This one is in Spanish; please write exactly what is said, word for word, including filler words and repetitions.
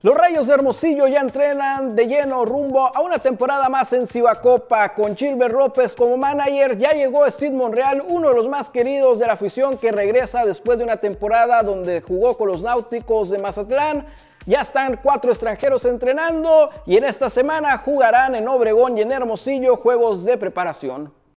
Los Rayos de Hermosillo ya entrenan de lleno rumbo a una temporada más en Cibacopa. Con Gilbert López como manager, ya llegó Steve Monreal, uno de los más queridos de la afición, que regresa después de una temporada donde jugó con los Náuticos de Mazatlán. Ya están cuatro extranjeros entrenando y en esta semana jugarán en Obregón y en Hermosillo juegos de preparación.